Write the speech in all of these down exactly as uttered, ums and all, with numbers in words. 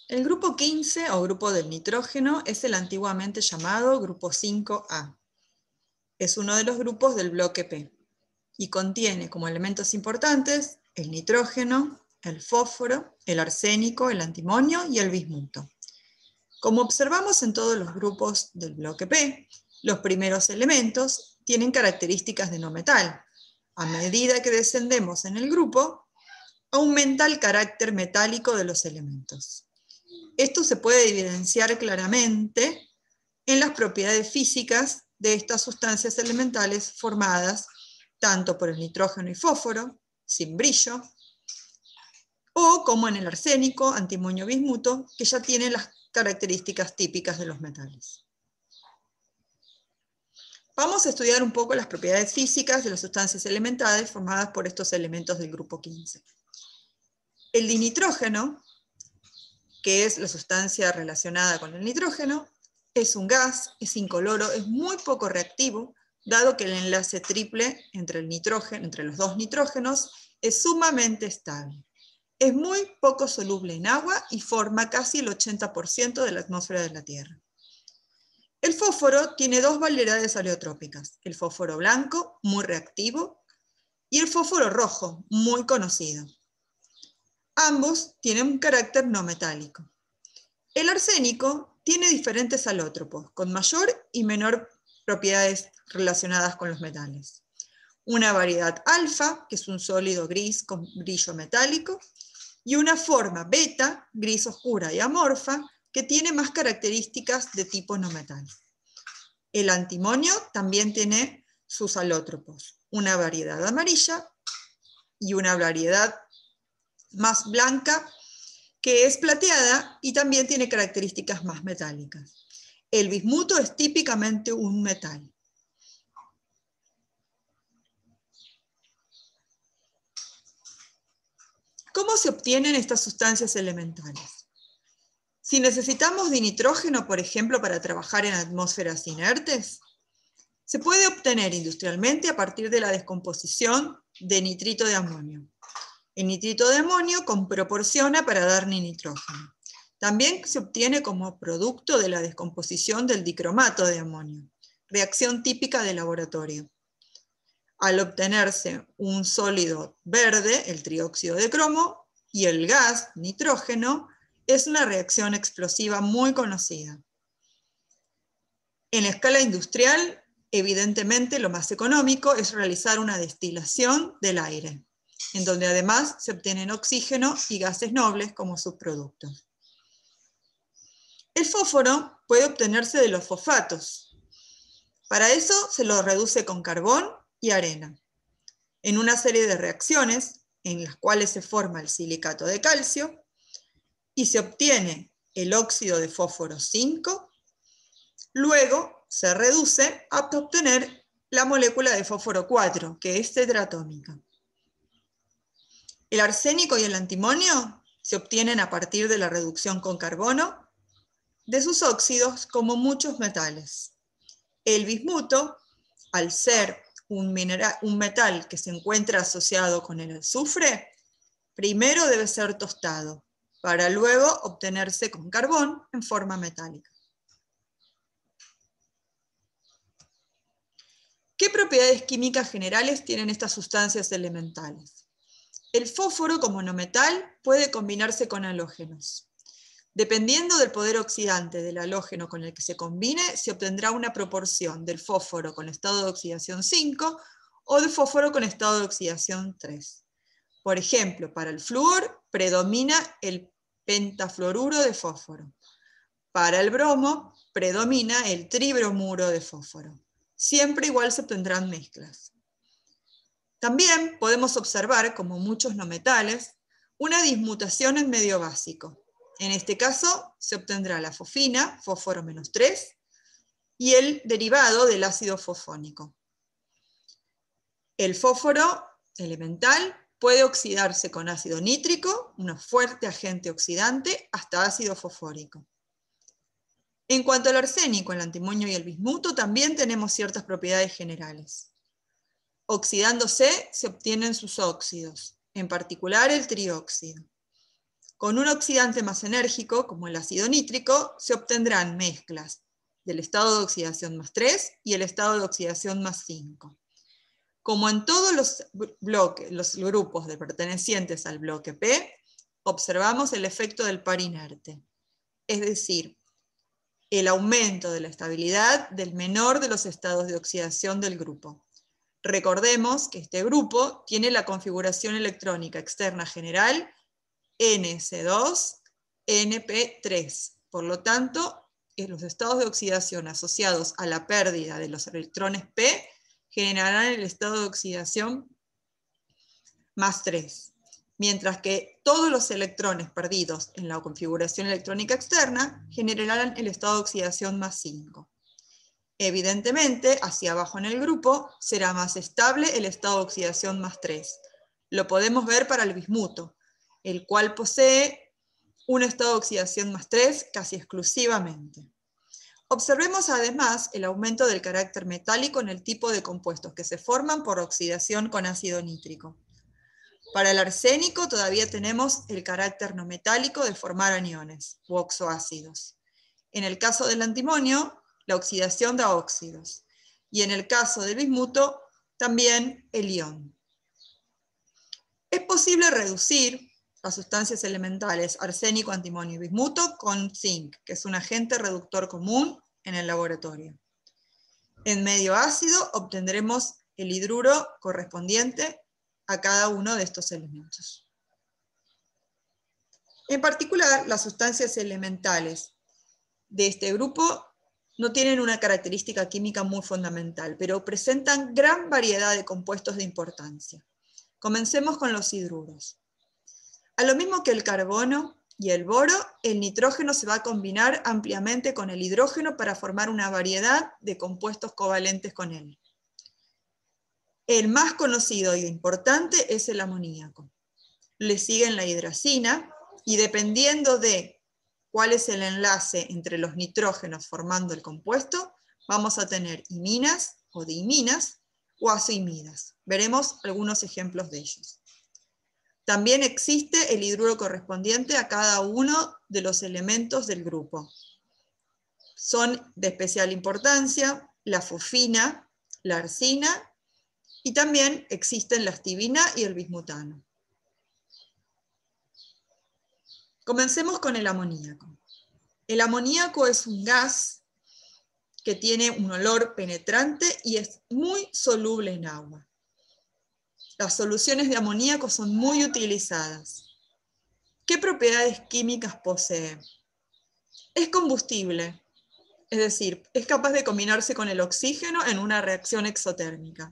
El grupo quince o grupo del nitrógeno es el antiguamente llamado grupo cinco A. Es uno de los grupos del bloque P y contiene como elementos importantes el nitrógeno, el fósforo, el arsénico, el antimonio y el bismuto. Como observamos en todos los grupos del bloque P, los primeros elementos tienen características de no metal. A medida que descendemos en el grupo, aumenta el carácter metálico de los elementos. Esto se puede evidenciar claramente en las propiedades físicas de estas sustancias elementales formadas tanto por el nitrógeno y fósforo, sin brillo, o como en el arsénico, antimonio, bismuto, que ya tienen las características típicas de los metales. Vamos a estudiar un poco las propiedades físicas de las sustancias elementales formadas por estos elementos del grupo quince. El dinitrógeno, que es la sustancia relacionada con el nitrógeno, es un gas, es incoloro, es muy poco reactivo, dado que el enlace triple entre, el nitrógeno, entre los dos nitrógenos es sumamente estable. Es muy poco soluble en agua y forma casi el ochenta por ciento de la atmósfera de la Tierra. El fósforo tiene dos variedades aleotrópicas, el fósforo blanco, muy reactivo, y el fósforo rojo, muy conocido. Ambos tienen un carácter no metálico. El arsénico tiene diferentes alótropos, con mayor y menor propiedades relacionadas con los metales. Una variedad alfa, que es un sólido gris con brillo metálico, y una forma beta, gris oscura y amorfa, que tiene más características de tipo no metal. El antimonio también tiene sus alótropos, una variedad amarilla y una variedad más blanca, que es plateada y también tiene características más metálicas. El bismuto es típicamente un metal. ¿Cómo se obtienen estas sustancias elementales? Si necesitamos dinitrógeno, por ejemplo, para trabajar en atmósferas inertes, se puede obtener industrialmente a partir de la descomposición de nitrito de amonio. El nitrito de amonio proporciona para dar nitrógeno. También se obtiene como producto de la descomposición del dicromato de amonio, reacción típica de laboratorio. Al obtenerse un sólido verde, el trióxido de cromo, y el gas, nitrógeno, es una reacción explosiva muy conocida. En escala industrial, evidentemente lo más económico es realizar una destilación del aire, en donde además se obtienen oxígeno y gases nobles como subproductos. El fósforo puede obtenerse de los fosfatos. Para eso se lo reduce con carbón y arena, en una serie de reacciones en las cuales se forma el silicato de calcio y se obtiene el óxido de fósforo cinco, luego se reduce hasta obtener la molécula de fósforo cuatro, que es tetraatómica. El arsénico y el antimonio se obtienen a partir de la reducción con carbono de sus óxidos como muchos metales. El bismuto, al ser un, mineral, un metal que se encuentra asociado con el azufre, primero debe ser tostado, para luego obtenerse con carbón en forma metálica. ¿Qué propiedades químicas generales tienen estas sustancias elementales? El fósforo, como no metal, puede combinarse con halógenos. Dependiendo del poder oxidante del halógeno con el que se combine, se obtendrá una proporción del fósforo con estado de oxidación cinco o de fósforo con estado de oxidación tres. Por ejemplo, para el flúor predomina el pentafluoruro de fósforo. Para el bromo predomina el tribromuro de fósforo. Siempre igual se obtendrán mezclas. También podemos observar, como muchos no metales, una dismutación en medio básico. En este caso se obtendrá la fosfina, fósforo menos tres, y el derivado del ácido fosfónico. El fósforo elemental puede oxidarse con ácido nítrico, un fuerte agente oxidante, hasta ácido fosfórico. En cuanto al arsénico, el antimonio y el bismuto, también tenemos ciertas propiedades generales. Oxidándose se obtienen sus óxidos, en particular el trióxido. Con un oxidante más enérgico, como el ácido nítrico, se obtendrán mezclas del estado de oxidación más tres y el estado de oxidación más cinco. Como en todos los bloques, los grupos de pertenecientes al bloque P, observamos el efecto del par inerte, es decir, el aumento de la estabilidad del menor de los estados de oxidación del grupo. Recordemos que este grupo tiene la configuración electrónica externa general N C dos N P tres. Por lo tanto, los estados de oxidación asociados a la pérdida de los electrones P generarán el estado de oxidación más tres, mientras que todos los electrones perdidos en la configuración electrónica externa generarán el estado de oxidación más cinco. Evidentemente, hacia abajo en el grupo será más estable el estado de oxidación más tres. Lo podemos ver para el bismuto, el cual posee un estado de oxidación más tres casi exclusivamente. Observemos además el aumento del carácter metálico en el tipo de compuestos que se forman por oxidación con ácido nítrico. Para el arsénico todavía tenemos el carácter no metálico de formar aniones u oxoácidos. En el caso del antimonio, la oxidación da óxidos. Y en el caso del bismuto, también el ión. Es posible reducir las sustancias elementales arsénico, antimonio y bismuto con zinc, que es un agente reductor común en el laboratorio. En medio ácido obtendremos el hidruro correspondiente a cada uno de estos elementos. En particular, las sustancias elementales de este grupo no tienen una característica química muy fundamental, pero presentan gran variedad de compuestos de importancia. Comencemos con los hidruros. A lo mismo que el carbono y el boro, el nitrógeno se va a combinar ampliamente con el hidrógeno para formar una variedad de compuestos covalentes con él. El más conocido y importante es el amoníaco. Le siguen la hidracina y dependiendo de cuál es el enlace entre los nitrógenos formando el compuesto, vamos a tener iminas o diiminas o azoimidas. Veremos algunos ejemplos de ellos. También existe el hidruro correspondiente a cada uno de los elementos del grupo. Son de especial importancia la fosfina, la arsina y también existen la stibina y el bismutano. Comencemos con el amoníaco. El amoníaco es un gas que tiene un olor penetrante y es muy soluble en agua. Las soluciones de amoníaco son muy utilizadas. ¿Qué propiedades químicas posee? Es combustible, es decir, es capaz de combinarse con el oxígeno en una reacción exotérmica.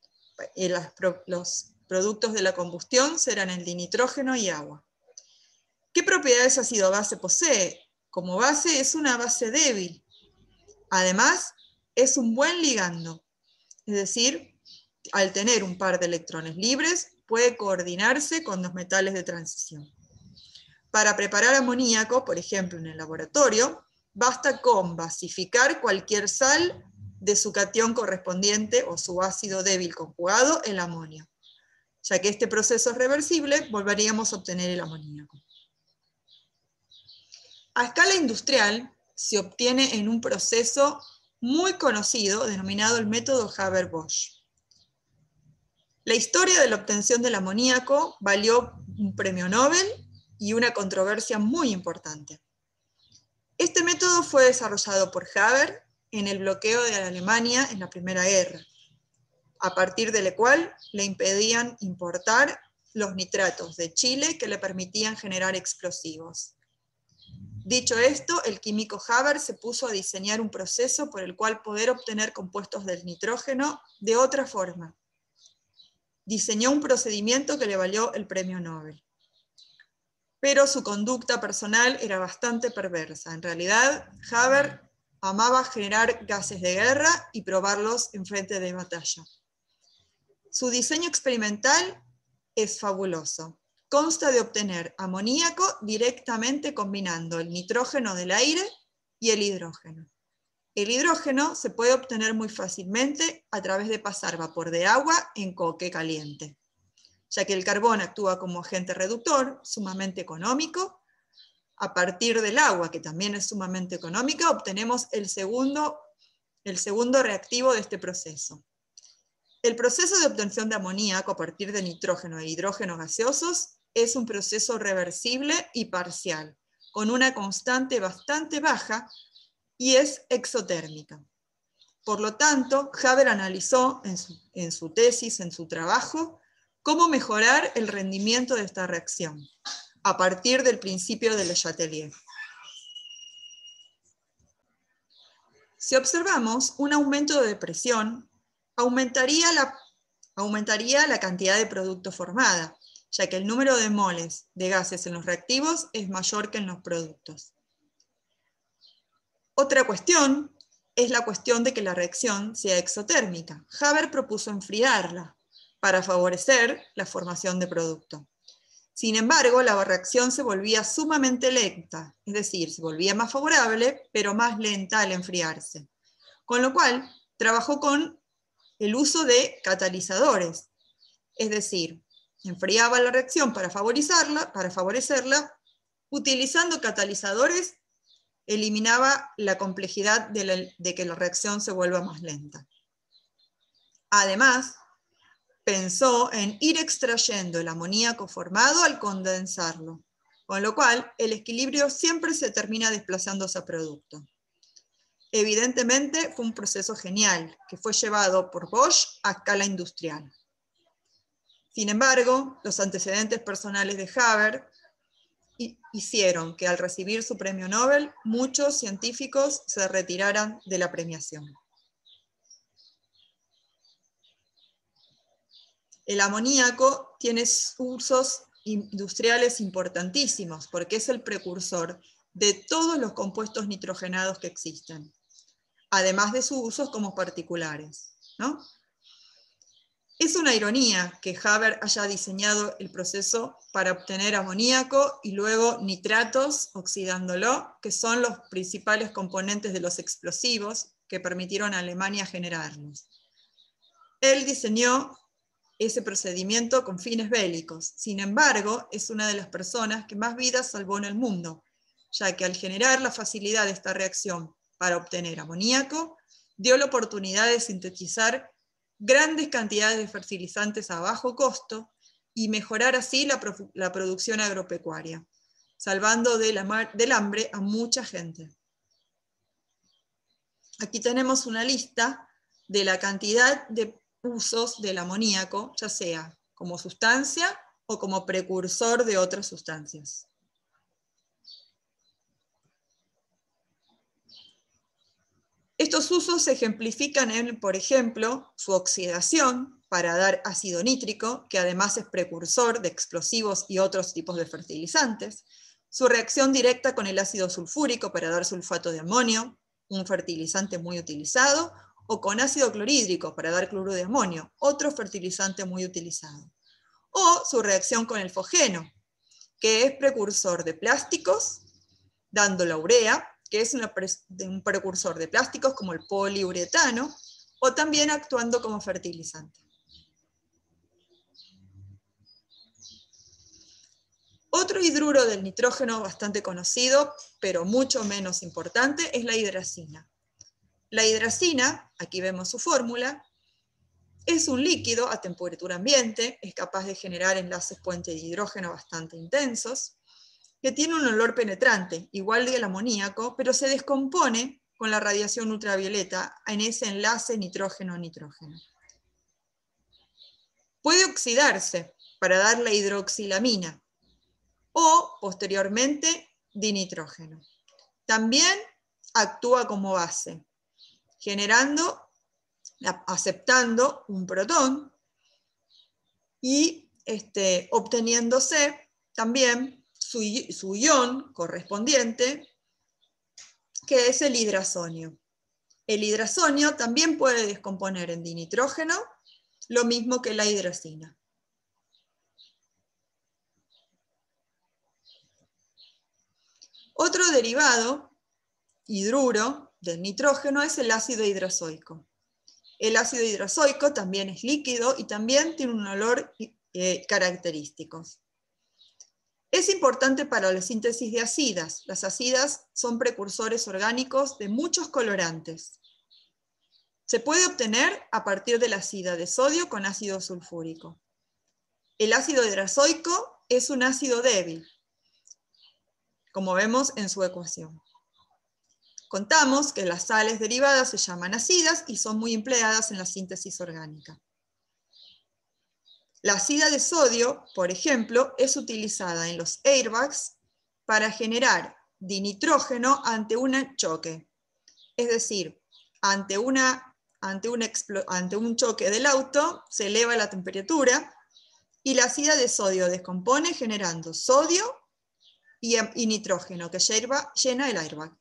Los productos de la combustión serán el dinitrógeno y agua. ¿Qué propiedades ácido-base posee? Como base es una base débil. Además, es un buen ligando, es decir, al tener un par de electrones libres, puede coordinarse con los metales de transición. Para preparar amoníaco, por ejemplo en el laboratorio, basta con basificar cualquier sal de su catión correspondiente o su ácido débil conjugado, el amonio. Ya que este proceso es reversible, volveríamos a obtener el amoníaco. A escala industrial, se obtiene en un proceso muy conocido denominado el método Haber-Bosch. La historia de la obtención del amoníaco valió un premio Nobel y una controversia muy importante. Este método fue desarrollado por Haber en el bloqueo de Alemania en la Primera Guerra, a partir de la cual le impedían importar los nitratos de Chile que le permitían generar explosivos. Dicho esto, el químico Haber se puso a diseñar un proceso por el cual poder obtener compuestos del nitrógeno de otra forma. Diseñó un procedimiento que le valió el premio Nobel. Pero su conducta personal era bastante perversa. En realidad, Haber amaba generar gases de guerra y probarlos en frente de batalla. Su diseño experimental es fabuloso. Consta de obtener amoníaco directamente combinando el nitrógeno del aire y el hidrógeno. El hidrógeno se puede obtener muy fácilmente a través de pasar vapor de agua en coque caliente. ya que el carbón actúa como agente reductor, sumamente económico. A partir del agua, que también es sumamente económica, obtenemos el segundo, el segundo reactivo de este proceso. El proceso de obtención de amoníaco a partir de nitrógeno e hidrógeno gaseosos es un proceso reversible y parcial, con una constante bastante baja y es exotérmica. Por lo tanto, Haber analizó en su, en su tesis, en su trabajo, cómo mejorar el rendimiento de esta reacción, a partir del principio de Le Chatelier. Si observamos un aumento de presión, aumentaría la, aumentaría la cantidad de producto formada, ya que el número de moles de gases en los reactivos es mayor que en los productos. Otra cuestión es la cuestión de que la reacción sea exotérmica. Haber propuso enfriarla para favorecer la formación de producto. Sin embargo, la reacción se volvía sumamente lenta, es decir, se volvía más favorable, pero más lenta al enfriarse. Con lo cual, trabajó con el uso de catalizadores, es decir, enfriaba la reacción para favorecerla, para favorecerla, utilizando catalizadores, eliminaba la complejidad de, la, de que la reacción se vuelva más lenta. Además, pensó en ir extrayendo el amoníaco formado al condensarlo, con lo cual el equilibrio siempre se termina desplazando hacia producto. Evidentemente fue un proceso genial que fue llevado por Bosch a escala industrial. Sin embargo, los antecedentes personales de Haber hicieron que al recibir su premio Nobel, muchos científicos se retiraran de la premiación. El amoníaco tiene usos industriales importantísimos porque es el precursor de todos los compuestos nitrogenados que existen, además de sus usos como particulares, ¿no? Es una ironía que Haber haya diseñado el proceso para obtener amoníaco y luego nitratos oxidándolo, que son los principales componentes de los explosivos que permitieron a Alemania generarlos. Él diseñó ese procedimiento con fines bélicos. Sin embargo, es una de las personas que más vidas salvó en el mundo, ya que al generar la facilidad de esta reacción para obtener amoníaco, dio la oportunidad de sintetizar grandes cantidades de fertilizantes a bajo costo y mejorar así la, la producción agropecuaria, salvando de la, del hambre a mucha gente. Aquí tenemos una lista de la cantidad de usos del amoníaco, ya sea como sustancia o como precursor de otras sustancias. Estos usos se ejemplifican en, por ejemplo, su oxidación para dar ácido nítrico, que además es precursor de explosivos y otros tipos de fertilizantes, su reacción directa con el ácido sulfúrico para dar sulfato de amonio, un fertilizante muy utilizado, o con ácido clorhídrico para dar cloruro de amonio, otro fertilizante muy utilizado. O su reacción con el fogeno, que es precursor de plásticos, dando la urea, que es una, un precursor de plásticos como el poliuretano, o también actuando como fertilizante. Otro hidruro del nitrógeno bastante conocido, pero mucho menos importante, es la hidracina. La hidracina, aquí vemos su fórmula, es un líquido a temperatura ambiente, es capaz de generar enlaces puente de hidrógeno bastante intensos, que tiene un olor penetrante, igual que el amoníaco, pero se descompone con la radiación ultravioleta en ese enlace nitrógeno-nitrógeno. Puede oxidarse para dar la hidroxilamina o, posteriormente, dinitrógeno. También actúa como base, generando, aceptando un protón y este, obteniéndose también su, su ion correspondiente, que es el hidrazonio. El hidrazonio también puede descomponer en dinitrógeno, lo mismo que la hidracina. Otro derivado, hidruro, del nitrógeno es el ácido hidrazoico. El ácido hidrazoico también es líquido y también tiene un olor eh, característicos. Es importante para la síntesis de acidas. Las acidas son precursores orgánicos de muchos colorantes. Se puede obtener a partir de la acida de sodio con ácido sulfúrico. El ácido hidrazoico es un ácido débil, como vemos en su ecuación. Contamos que las sales derivadas se llaman acidas y son muy empleadas en la síntesis orgánica. La acida de sodio, por ejemplo, es utilizada en los airbags para generar dinitrógeno ante un choque. Es decir, ante, una, ante, un, ante un choque del auto se eleva la temperatura y la acida de sodio descompone generando sodio y, y nitrógeno que lleva, llena el airbag.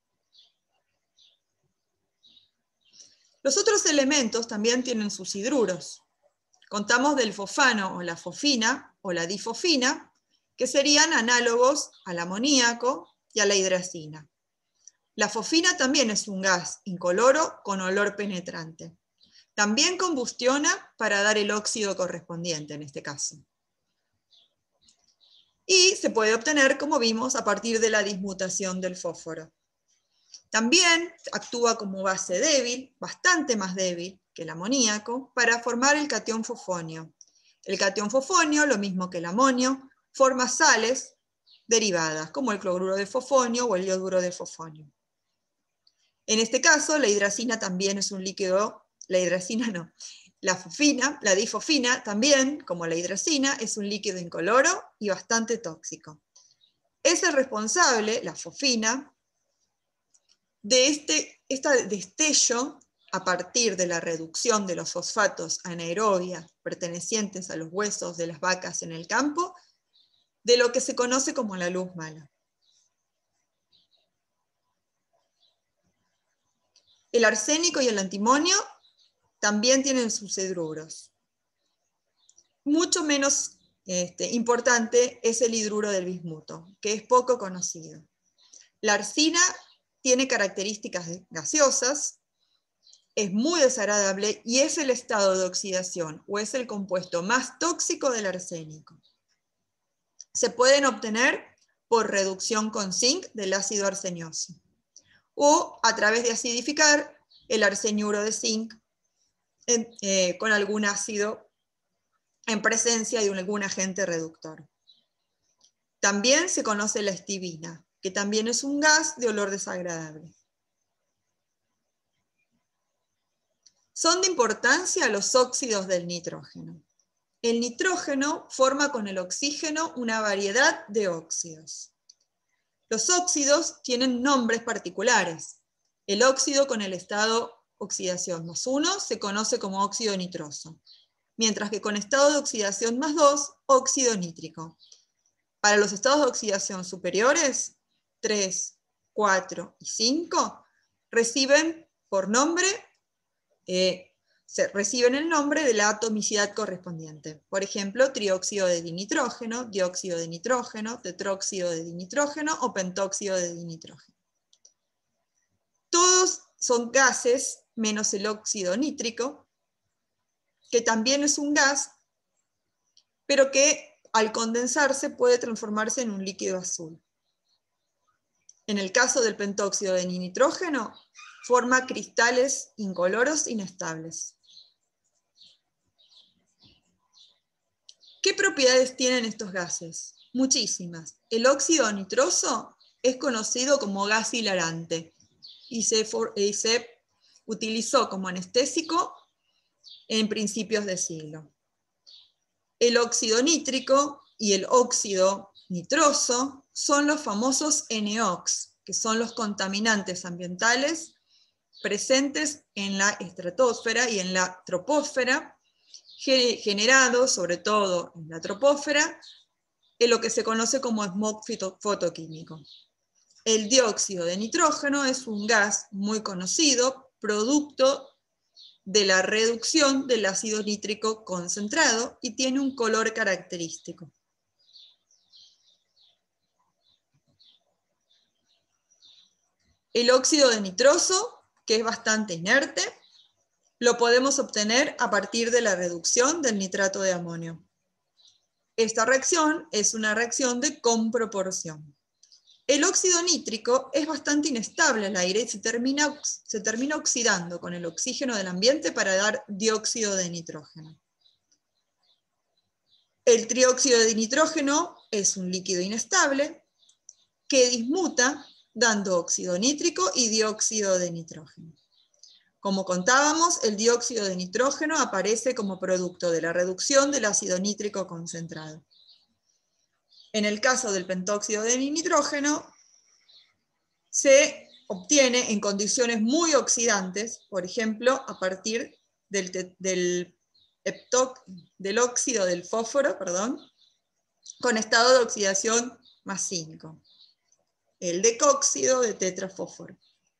Los otros elementos también tienen sus hidruros. Contamos del fosfano o la fosfina o la difosfina, que serían análogos al amoníaco y a la hidracina. La fosfina también es un gas incoloro con olor penetrante. También combustiona para dar el óxido correspondiente en este caso. Y se puede obtener, como vimos, a partir de la dismutación del fósforo. También actúa como base débil, bastante más débil que el amoníaco, para formar el catión fosfonio. El catión fosfonio, lo mismo que el amonio, forma sales derivadas, como el cloruro de fosfonio o el yoduro de fosfonio. En este caso, la hidracina también es un líquido, la hidracina no, la fosfina, la difosfina también, como la hidracina, es un líquido incoloro y bastante tóxico. Es el responsable, la fosfina, de este, este destello a partir de la reducción de los fosfatos anaerobia pertenecientes a los huesos de las vacas en el campo, de lo que se conoce como la luz mala. El arsénico y el antimonio también tienen sus hidruros. Mucho menos este, importante es el hidruro del bismuto, que es poco conocido. La arsina tiene características gaseosas, es muy desagradable y es el estado de oxidación o es el compuesto más tóxico del arsénico. Se pueden obtener por reducción con zinc del ácido arsenioso o a través de acidificar el arseniuro de zinc en, eh, con algún ácido en presencia de algún agente reductor. También se conoce la estivina, que también es un gas de olor desagradable. Son de importancia los óxidos del nitrógeno. El nitrógeno forma con el oxígeno una variedad de óxidos. Los óxidos tienen nombres particulares. El óxido con el estado oxidación más uno se conoce como óxido nitroso, mientras que con estado de oxidación más dos, óxido nítrico. Para los estados de oxidación superiores, tres, cuatro y cinco, reciben por nombre, eh, se reciben el nombre de la atomicidad correspondiente. Por ejemplo, trióxido de dinitrógeno, dióxido de nitrógeno, tetróxido de dinitrógeno o pentóxido de dinitrógeno. Todos son gases, menos el óxido nítrico, que también es un gas, pero que al condensarse puede transformarse en un líquido azul. En el caso del pentóxido de nitrógeno, forma cristales incoloros inestables. ¿Qué propiedades tienen estos gases? Muchísimas. El óxido nitroso es conocido como gas hilarante y se, y se utilizó como anestésico en principios de siglo. El óxido nítrico y el óxido nitroso son los famosos N O X, que son los contaminantes ambientales presentes en la estratosfera y en la troposfera, generados sobre todo en la troposfera, en lo que se conoce como smog fotoquímico. El dióxido de nitrógeno es un gas muy conocido, producto de la reducción del ácido nítrico concentrado y tiene un color característico. El óxido de nitroso, que es bastante inerte, lo podemos obtener a partir de la reducción del nitrato de amonio. Esta reacción es una reacción de comproporción. El óxido nítrico es bastante inestable al aire y se termina, se termina oxidando con el oxígeno del ambiente para dar dióxido de nitrógeno. El trióxido de nitrógeno es un líquido inestable que dismuta dando óxido nítrico y dióxido de nitrógeno. Como contábamos, el dióxido de nitrógeno aparece como producto de la reducción del ácido nítrico concentrado. En el caso del pentóxido de nitrógeno, se obtiene en condiciones muy oxidantes, por ejemplo, a partir del, del, del óxido del fósforo, perdón, con estado de oxidación más cinco, el decóxido de tetrafósforo.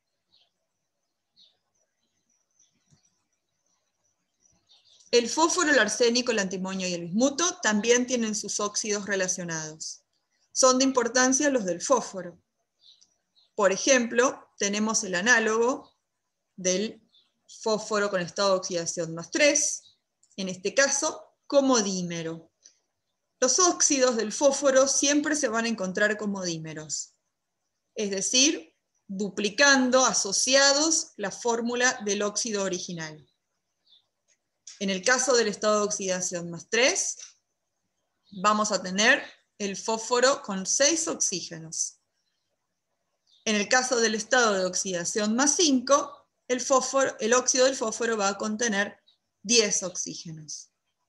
El fósforo, el arsénico, el antimonio y el bismuto también tienen sus óxidos relacionados. Son de importancia los del fósforo. Por ejemplo, tenemos el análogo del fósforo con estado de oxidación más tres, en este caso, como dímero. Los óxidos del fósforo siempre se van a encontrar como dímeros, es decir, duplicando, asociados, la fórmula del óxido original. En el caso del estado de oxidación más tres, vamos a tener el fósforo con seis oxígenos. En el caso del estado de oxidación más cinco, el, fósforo, el óxido del fósforo va a contener diez oxígenos.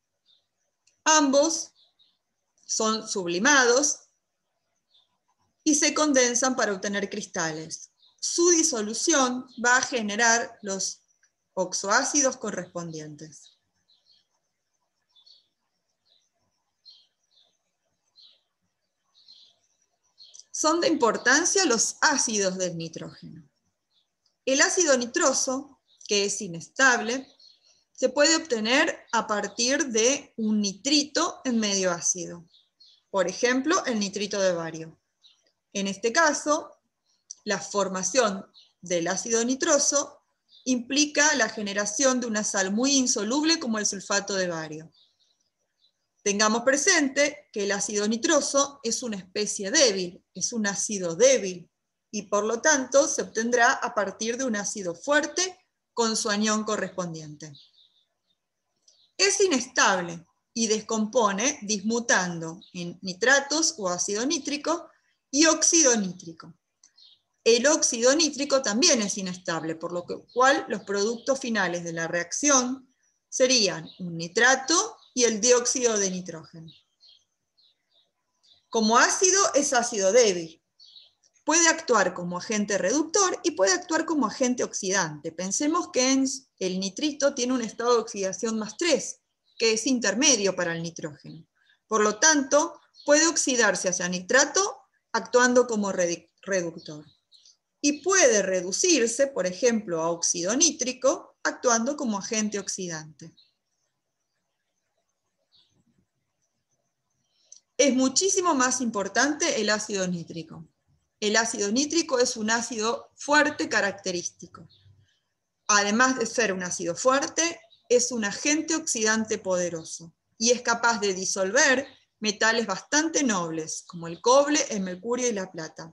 Ambos son sublimados y se condensan para obtener cristales. Su disolución va a generar los oxoácidos correspondientes. Son de importancia los ácidos del nitrógeno. El ácido nitroso, que es inestable, se puede obtener a partir de un nitrito en medio ácido. Por ejemplo, el nitrito de bario. En este caso, la formación del ácido nitroso implica la generación de una sal muy insoluble como el sulfato de bario. Tengamos presente que el ácido nitroso es una especie débil, es un ácido débil, y por lo tanto se obtendrá a partir de un ácido fuerte con su anión correspondiente. Es inestable y descompone dismutando en nitratos o ácido nítrico y óxido nítrico. El óxido nítrico también es inestable, por lo cual los productos finales de la reacción serían un nitrato y el dióxido de nitrógeno. Como ácido es ácido débil. Puede actuar como agente reductor y puede actuar como agente oxidante. Pensemos que en el nitrito tiene un estado de oxidación más tres, que es intermedio para el nitrógeno. Por lo tanto, puede oxidarse hacia nitrato actuando como reductor. Y puede reducirse, por ejemplo, a óxido nítrico actuando como agente oxidante. Es muchísimo más importante el ácido nítrico. El ácido nítrico es un ácido fuerte característico. Además de ser un ácido fuerte, es un agente oxidante poderoso y es capaz de disolver metales bastante nobles, como el cobre, el mercurio y la plata.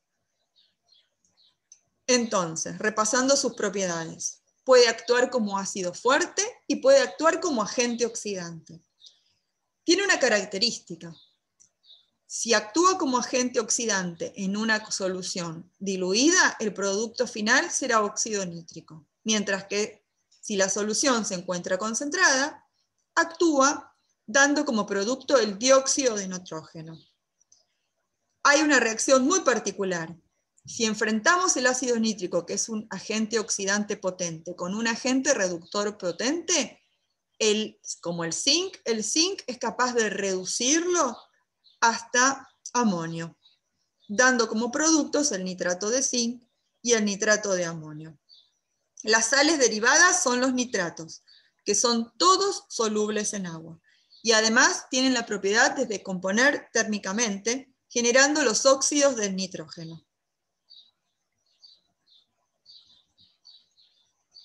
Entonces, repasando sus propiedades, puede actuar como ácido fuerte y puede actuar como agente oxidante. Tiene una característica. Si actúa como agente oxidante en una solución diluida, el producto final será óxido nítrico, mientras que si la solución se encuentra concentrada, actúa dando como producto el dióxido de nitrógeno. Hay una reacción muy particular. Si enfrentamos el ácido nítrico, que es un agente oxidante potente, con un agente reductor potente, el, como el zinc, el zinc es capaz de reducirlo hasta amonio, dando como productos el nitrato de zinc y el nitrato de amonio. Las sales derivadas son los nitratos, que son todos solubles en agua, y además tienen la propiedad de descomponer térmicamente, generando los óxidos del nitrógeno.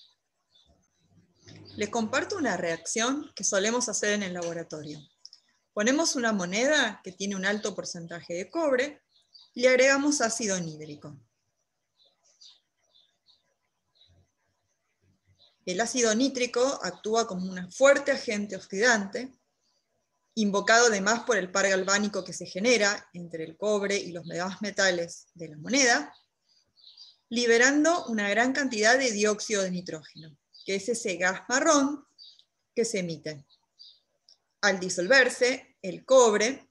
Les comparto una reacción que solemos hacer en el laboratorio. Ponemos una moneda que tiene un alto porcentaje de cobre y le agregamos ácido nítrico. El ácido nítrico actúa como un fuerte agente oxidante, invocado además por el par galvánico que se genera entre el cobre y los demás metales de la moneda, liberando una gran cantidad de dióxido de nitrógeno, que es ese gas marrón que se emite. Al disolverse, el cobre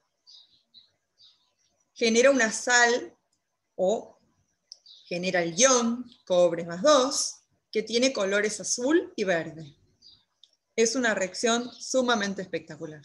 genera una sal o genera el ion cobre más dos, que tiene colores azul y verde. Es una reacción sumamente espectacular.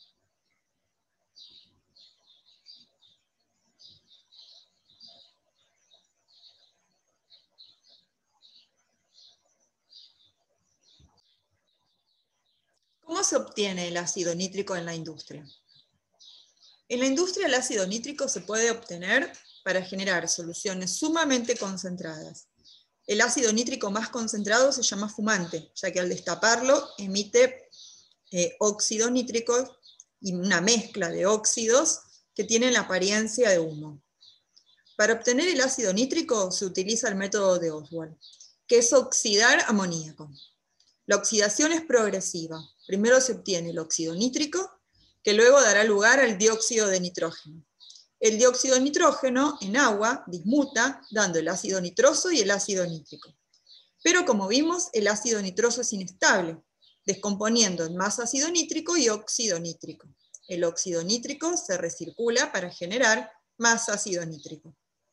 ¿Cómo se obtiene el ácido nítrico en la industria? En la industria el ácido nítrico se puede obtener para generar soluciones sumamente concentradas. El ácido nítrico más concentrado se llama fumante, ya que al destaparlo emite eh, óxido nítrico y una mezcla de óxidos que tienen la apariencia de humo. Para obtener el ácido nítrico se utiliza el método de Ostwald, que es oxidar amoníaco. La oxidación es progresiva. Primero se obtiene el óxido nítrico, que luego dará lugar al dióxido de nitrógeno. El dióxido de nitrógeno en agua dismuta, dando el ácido nitroso y el ácido nítrico. Pero como vimos, el ácido nitroso es inestable, descomponiendo en más ácido nítrico y óxido nítrico. El óxido nítrico se recircula para generar más ácido nítrico.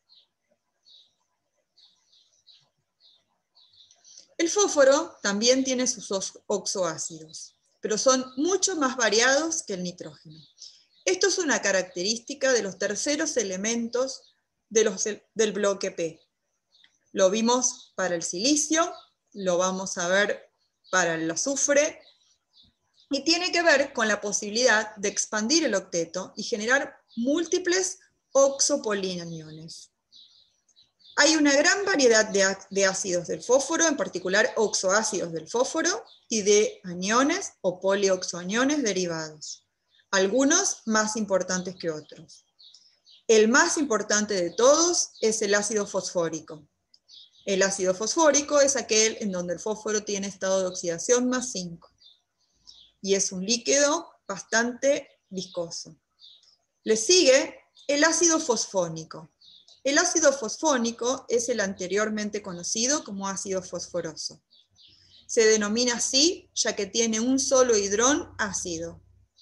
El fósforo también tiene sus oxoácidos, pero son mucho más variados que el nitrógeno. Esto es una característica de los terceros elementos de los, del bloque P. Lo vimos para el silicio, lo vamos a ver para el azufre, y tiene que ver con la posibilidad de expandir el octeto y generar múltiples oxopolinaniones. Hay una gran variedad de, de ácidos del fósforo, en particular oxoácidos del fósforo, y de aniones o polioxoaniones derivados, algunos más importantes que otros. El más importante de todos es el ácido fosfórico. El ácido fosfórico es aquel en donde el fósforo tiene estado de oxidación más cinco, y es un líquido bastante viscoso. Le sigue el ácido fosfónico. El ácido fosfónico es el anteriormente conocido como ácido fosforoso. Se denomina así ya que tiene un solo hidrón ácido.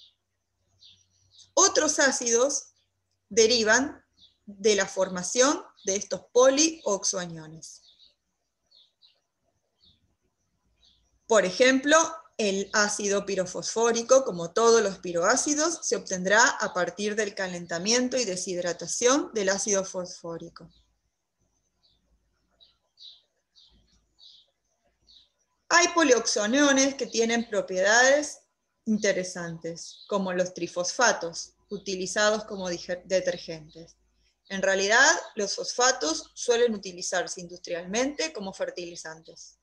Otros ácidos derivan de la formación de estos polioxoaniones. Por ejemplo, el ácido pirofosfórico, como todos los piroácidos, se obtendrá a partir del calentamiento y deshidratación del ácido fosfórico. Hay polioxoaniones que tienen propiedades interesantes, como los trifosfatos, utilizados como detergentes. En realidad, los fosfatos suelen utilizarse industrialmente como fertilizantes.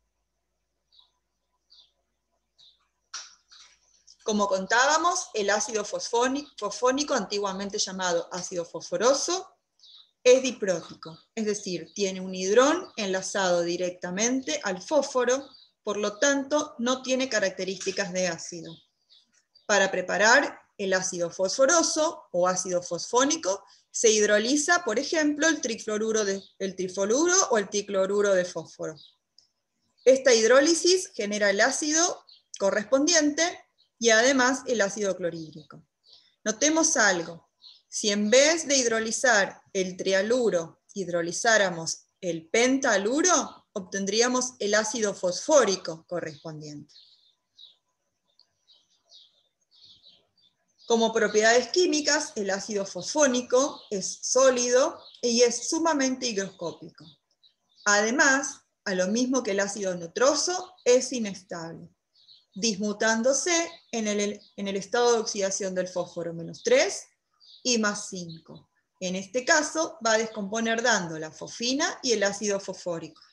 Como contábamos, el ácido fosfónico, antiguamente llamado ácido fosforoso, es diprótico, es decir, tiene un hidrón enlazado directamente al fósforo, por lo tanto no tiene características de ácido. Para preparar el ácido fosforoso o ácido fosfónico, se hidroliza, por ejemplo, el trifluoruro, de, el trifluoruro o el tricloruro de fósforo. Esta hidrólisis genera el ácido correspondiente y además el ácido clorhídrico. Notemos algo, si en vez de hidrolizar el trialuro, hidrolizáramos el pentaluro, obtendríamos el ácido fosfórico correspondiente. Como propiedades químicas, el ácido fosfónico es sólido y es sumamente higroscópico. Además, a lo mismo que el ácido nitroso, es inestable, dismutándose en el, en el estado de oxidación del fósforo menos tres y más cinco. En este caso va a descomponer dando la fosfina y el ácido fosfórico.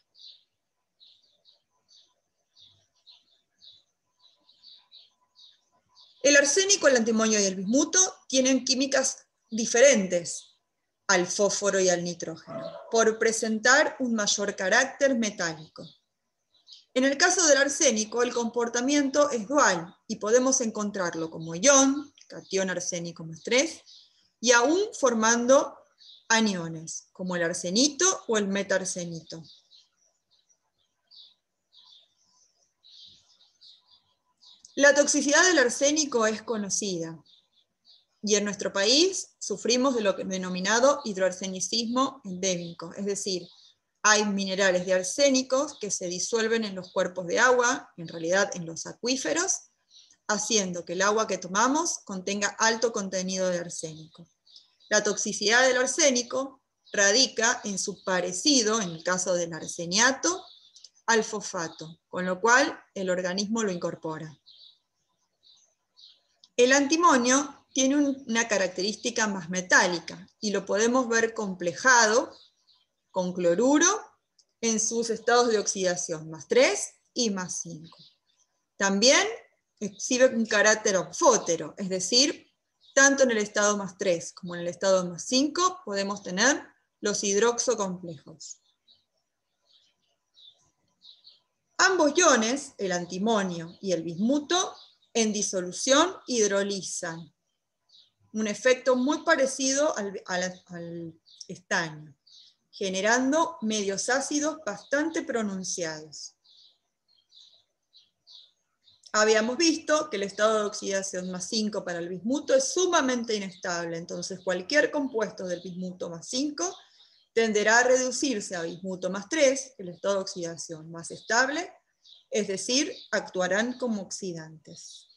El arsénico, el antimonio y el bismuto tienen químicas diferentes al fósforo y al nitrógeno, por presentar un mayor carácter metálico. En el caso del arsénico, el comportamiento es dual y podemos encontrarlo como ion, catión arsénico más tres, y aún formando aniones, como el arsenito o el metarsenito. La toxicidad del arsénico es conocida, y en nuestro país sufrimos de lo que es denominado hidroarsenicismo endémico, es decir, hay minerales de arsénicos que se disuelven en los cuerpos de agua, en realidad en los acuíferos, haciendo que el agua que tomamos contenga alto contenido de arsénico. La toxicidad del arsénico radica en su parecido, en el caso del arseniato, al fosfato, con lo cual el organismo lo incorpora. El antimonio tiene una característica más metálica y lo podemos ver complejado con cloruro en sus estados de oxidación, más tres y más cinco. También exhibe un carácter fótero, es decir, tanto en el estado más tres como en el estado más cinco podemos tener los hidroxocomplejos. Ambos iones, el antimonio y el bismuto, en disolución hidrolizan. Un efecto muy parecido al, al, al estaño, generando medios ácidos bastante pronunciados. Habíamos visto que el estado de oxidación más cinco para el bismuto es sumamente inestable, entonces cualquier compuesto del bismuto más cinco tenderá a reducirse a bismuto más tres, el estado de oxidación más estable, es decir, actuarán como oxidantes.